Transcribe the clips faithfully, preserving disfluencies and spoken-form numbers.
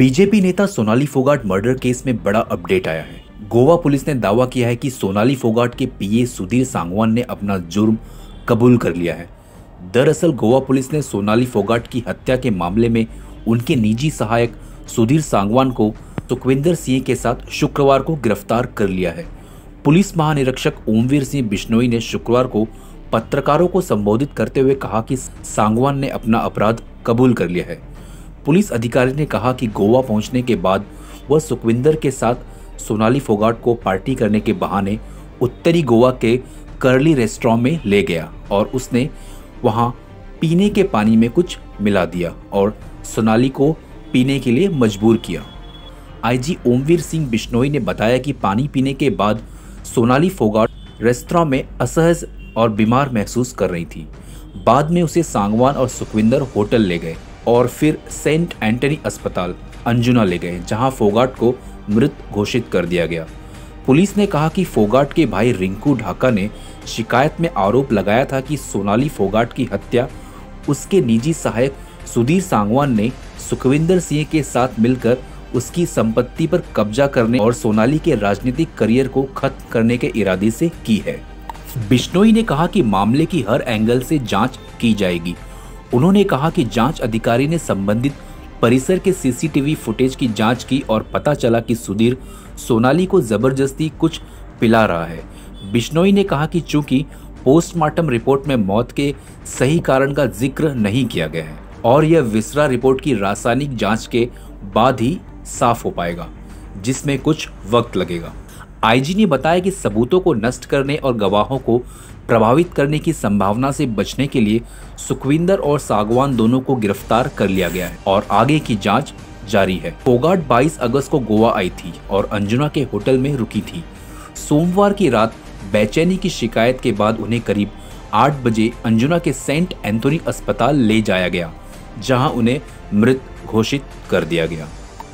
BJP नेता Sonali Phogat murder case में बड़ा अपडेट आया है। गोवा पुलिस ने दावा किया है कि सोनाली फोगाट के पीए सुधीर सांगवान ने अपना जुर्म कबूल कर लिया है। दरअसल गोवा पुलिस ने सोनाली फोगाट की हत्या के मामले में उनके निजी सहायक सुधीर सांगवान को सुखविंदर सिंह के साथ शुक्रवार को गिरफ्तार कर लिया है। पुलिस महानिरीक्षक ओमवीर सिंह बिश्नोई ने शुक्रवार को पत्रकारों को संबोधित करते हुए कहा कि सांगवान ने अपना अपराध कबूल कर लिया है। पुलिस अधिकारी ने कहा कि गोवा पहुंचने के बाद वह सुखविंदर के साथ सोनाली फोगाट को पार्टी करने के बहाने उत्तरी गोवा के करली रेस्टोरेंट में ले गया और उसने वहां पीने के पानी में कुछ मिला दिया और सोनाली को पीने के लिए मजबूर किया। आईजी ओमवीर सिंह बिश्नोई ने बताया कि पानी पीने के बाद सोनाली फोगाट रेस्तरां में असहज और बीमार महसूस कर रही थी। बाद में उसे सांगवान और सुखविंदर होटल ले गए और फिर सेंट एंटनी अस्पताल अंजुना ले गए, जहां फोगाट को मृत घोषित कर दिया गया। पुलिस ने कहा कि फोगाट के भाई रिंकू ढाका ने शिकायत में आरोप लगाया था कि सोनाली फोगाट की हत्या उसके निजी सहायक सुधीर सांगवान ने सुखविंदर सिंह के साथ मिलकर उसकी संपत्ति पर कब्जा करने और सोनाली के राजनीतिक करियर को खत्म करने के इरादे से की है। बिश्नोई ने कहा कि मामले की हर एंगल से जांच की जाएगी। उन्होंने कहा कि जांच अधिकारी ने संबंधित परिसर के सीसीटीवी फुटेज की जांच की और पता चला कि सुधीर सोनाली को जबरदस्ती कुछ पिला रहा है। बिश्नोई ने कहा कि चूंकि पोस्टमार्टम रिपोर्ट में मौत के सही कारण का जिक्र नहीं किया गया है और यह विसरा रिपोर्ट की रासायनिक जांच के बाद ही साफ हो पाएगा, जिसमें कुछ वक्त लगेगा। आईजी ने बताया कि सबूतों को नष्ट करने और गवाहों को प्रभावित करने की संभावना से बचने के लिए सुखविंदर और सांगवान दोनों को गिरफ्तार कर लिया गया है और आगे की जांच जारी है। फोगाट बाईस अगस्त को गोवा आई थी और अंजुना के होटल में रुकी थी। सोमवार की रात बेचैनी की शिकायत के बाद उन्हें करीब आठ बजे अंजुना के सेंट एंथोनी अस्पताल ले जाया गया, जहां उन्हें मृत घोषित कर दिया गया।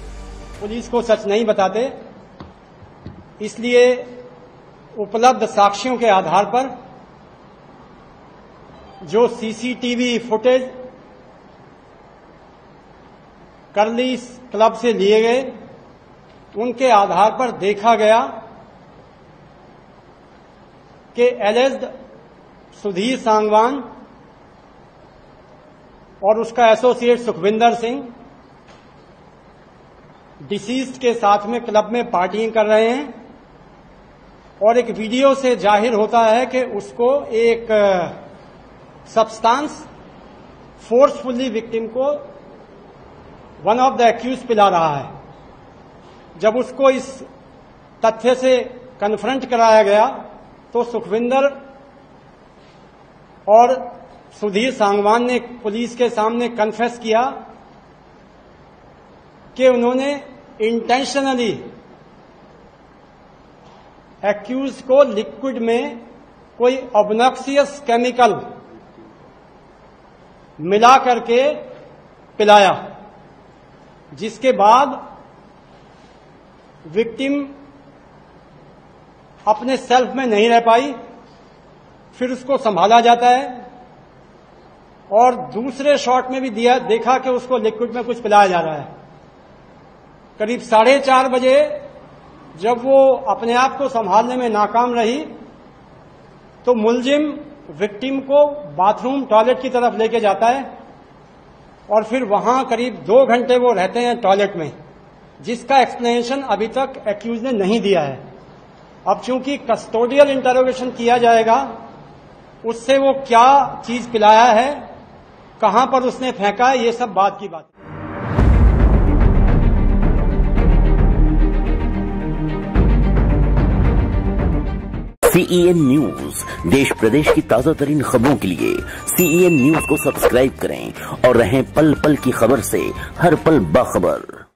पुलिस को सच नहीं बताते, इसलिए उपलब्ध साक्ष्यों के आधार पर जो सीसीटीवी फुटेज करली क्लब से लिए गए, उनके आधार पर देखा गया कि एलिज्ड सुधीर सांगवान और उसका एसोसिएट सुखविंदर सिंह डिसीज्ड के साथ में क्लब में पार्टिंग कर रहे हैं और एक वीडियो से जाहिर होता है कि उसको एक सब्सटेंस फोर्सफुली विक्टिम को वन ऑफ द एक्यूज पिला रहा है। जब उसको इस तथ्य से कन्फ्रंट कराया गया तो सुखविंदर और सुधीर सांगवान ने पुलिस के सामने कन्फेस किया कि उन्होंने इंटेंशनली एक्यूज को लिक्विड में कोई ऑब्नॉक्सियस केमिकल मिला करके पिलाया, जिसके बाद विक्टिम अपने सेल्फ में नहीं रह पाई। फिर उसको संभाला जाता है और दूसरे शॉट में भी दिया देखा कि उसको लिक्विड में कुछ पिलाया जा रहा है। करीब साढ़े चार बजे जब वो अपने आप को संभालने में नाकाम रही तो मुलजिम विक्टिम को बाथरूम टॉयलेट की तरफ लेके जाता है और फिर वहां करीब दो घंटे वो रहते हैं टॉयलेट में, जिसका एक्सप्लेनेशन अभी तक एक्यूज ने नहीं दिया है। अब चूंकि कस्टोडियल इंटरोगेशन किया जाएगा, उससे वो क्या चीज पिलाया है, कहां पर उसने फेंका है, ये सब बात की बात। सीईएन न्यूज देश प्रदेश की ताजा तरीन खबरों के लिए सीईएन न्यूज को सब्सक्राइब करें और रहें पल पल की खबर से हर पल बाखबर।